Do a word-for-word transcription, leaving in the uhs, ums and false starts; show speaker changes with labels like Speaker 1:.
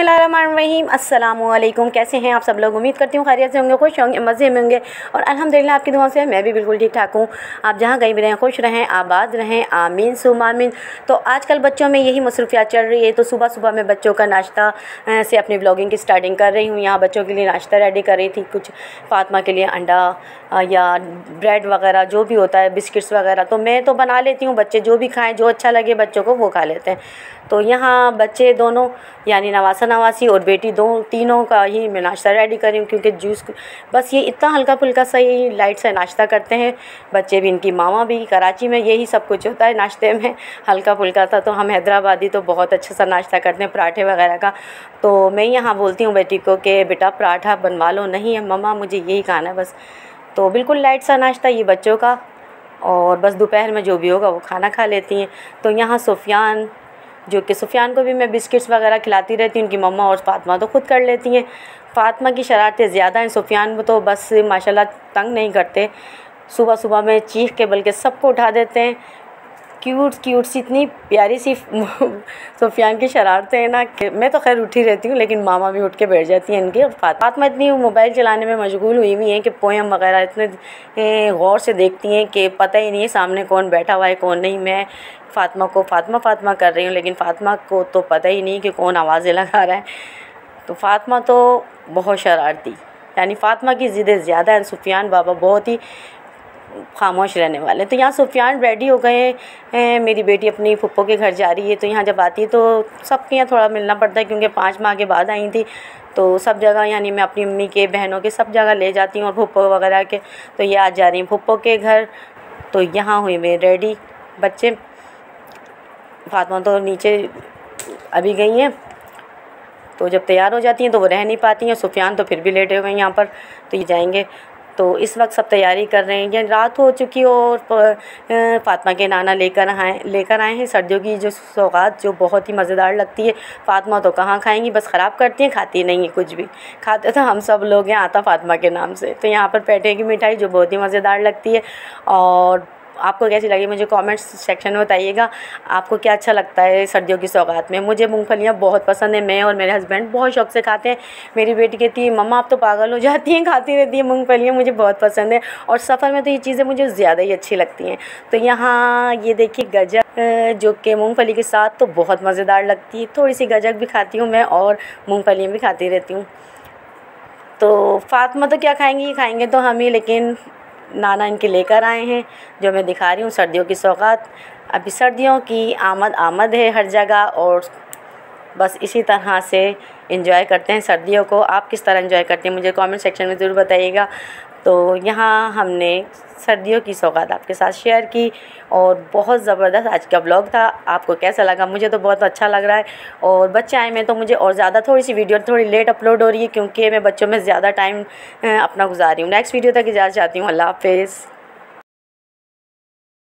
Speaker 1: बिस्मिल्लाहिर्रहमानिर्रहीम। अस्सलामुअलैकुम। कैसे हैं आप सब लोग? उम्मीद करती हूँ खैरियत से होंगे, खुश होंगे, मज़े में होंगे और अल्हम्दुलिल्लाह आपकी दुआ से मैं भी बिल्कुल ठीक ठाक हूँ। आप जहाँ कहीं भी रहें खुश रहें, आबाद रहें, आमीन सुम आमीन। तो आजकल बच्चों में यही मसरूफियात चल रही है। तो सुबह सुबह मैं बच्चों का नाश्ता से अपनी ब्लॉगिंग की स्टार्टिंग कर रही हूँ। यहाँ बच्चों के लिए नाश्ता रेडी कर रही थी, कुछ फ़ातिमा के लिए अंडा या ब्रेड वगैरह जो भी होता है, बिस्किट्स वगैरह तो मैं तो बना लेती हूँ। बच्चे जो भी खाएँ, जो अच्छा लगे बच्चों को वो खा लेते हैं। तो यहाँ बच्चे दोनों यानी नवासा नवासी और बेटी दो तीनों का ही मैं नाश्ता रेडी कर रही हूँ, क्योंकि जूस बस ये इतना हल्का फुल्का सा ही लाइट सा नाश्ता करते हैं बच्चे भी। इनकी मामा भी कराची में यही सब कुछ होता है नाश्ते में, हल्का फुल्का सा। तो हम हैदराबादी तो बहुत अच्छा सा नाश्ता करते हैं, पराठे वगैरह का। तो मैं यहाँ बोलती हूँ बेटी को कि बेटा पराठा बनवा लो। नहीं है मम्मा, मुझे यही खाना है बस। तो बिल्कुल लाइट सा नाश्ता ये बच्चों का, और बस दोपहर में जो भी होगा वो खाना खा लेती हैं। तो यहाँ सुफियान, जो कि सुफियान को भी मैं बिस्किट्स वगैरह खिलाती रहती हूँ। उनकी मम्मा और फ़ातिमा तो खुद कर लेती हैं। फ़ातिमा की शरारतें ज़्यादा हैं, सुफियान वो तो बस माशाल्लाह तंग नहीं करते। सुबह सुबह में चीख के बल्कि सबको उठा देते हैं। क्यूट क्यूट सी इतनी प्यारी सी सुफियान की शरारतें हैं ना कि मैं तो खैर उठी रहती हूँ, लेकिन मामा भी उठ के बैठ जाती हैं इनकी। और फ़ातिमा इतनी मोबाइल चलाने में मशगूल हुई हुई हैं कि पोएम वगैरह इतने गौर से देखती हैं कि पता ही नहीं है सामने कौन बैठा हुआ है कौन नहीं। मैं फ़ातिमा को फ़ातिमा फ़ातिमा कर रही हूँ, लेकिन फ़ातिमा को तो पता ही नहीं कि कौन आवाज़ें लगा रहा है। तो फ़ातिमा तो बहुत शरारती, यानी फ़ातिमा की ज़िद्दें ज़्यादा हैं। सुफियान बाबा बहुत ही खामोश रहने वाले। तो यहाँ सुफियान रेडी हो गए हैं, मेरी बेटी अपनी फुप्पो के घर जा रही है। तो यहाँ जब आती है तो सबके यहाँ थोड़ा मिलना पड़ता है, क्योंकि पाँच माह के बाद आई थी। तो सब जगह यानी मैं अपनी मम्मी के, बहनों के सब जगह ले जाती हूँ, और फुप्पो वगैरह के। तो ये आज जा रही हैं फुप्पो के घर। तो यहाँ हुई मैं रेडी। बच्चे फ़ातिमा तो नीचे अभी गई हैं, तो जब तैयार हो जाती हैं तो वो रह नहीं पाती हैं। सुफियान तो फिर भी लेटे हुए हैं यहाँ पर, तो ये जाएंगे। तो इस वक्त सब तैयारी कर रहे हैं, यानी रात हो चुकी हो। और फ़ातिमा के नाना लेकर आए लेकर आए हैं सर्दियों की जो सौगात, जो बहुत ही मज़ेदार लगती है। फ़ातिमा तो कहाँ खाएंगी, बस ख़राब करती हैं, खाती नहीं है कुछ भी। खाते तो हम सब लोग हैं आता फ़ातिमा के नाम से। तो यहाँ पर पेठे की मिठाई जो बहुत ही मज़ेदार लगती है। और आपको कैसी लगी मुझे कमेंट्स सेक्शन में बताइएगा। आपको क्या अच्छा लगता है सर्दियों की सौगात में? मुझे मूंगफलियाँ बहुत पसंद है, मैं और मेरे हस्बैंड बहुत शौक़ से खाते हैं। मेरी बेटी कहती है मम्मा आप तो पागल हो जाती हैं, खाती रहती हैं मूंगफलियाँ, मुझे बहुत पसंद है। और सफ़र में तो ये चीज़ें मुझे ज़्यादा ही अच्छी लगती हैं। तो यहाँ ये देखिए गजक, जो कि मूँगफली के साथ तो बहुत मज़ेदार लगती है। थोड़ी सी गजक भी खाती हूँ मैं, और मूँगफलियाँ भी खाती रहती हूँ। तो फ़ातिमा तो क्या खाएँगी, खाएँगे तो हम ही, लेकिन नाना इनके लेकर आए हैं, जो मैं दिखा रही हूँ सर्दियों की सौगात। अभी सर्दियों की आमद आमद है हर जगह, और बस इसी तरह से एंजॉय करते हैं सर्दियों को। आप किस तरह एंजॉय करते हैं मुझे कमेंट सेक्शन में ज़रूर बताइएगा। तो यहाँ हमने सर्दियों की सौगात आपके साथ शेयर की, और बहुत ज़बरदस्त आज का ब्लॉग था। आपको कैसा लगा? मुझे तो बहुत अच्छा लग रहा है। और बच्चे आए में तो मुझे और ज़्यादा, थोड़ी सी वीडियो थोड़ी लेट अपलोड हो रही है, क्योंकि मैं बच्चों में ज़्यादा टाइम अपना गुजार रही हूँ। नेक्स्ट वीडियो तक इजाज़त चाहती हूँ। अल्लाह हाफ़िज़।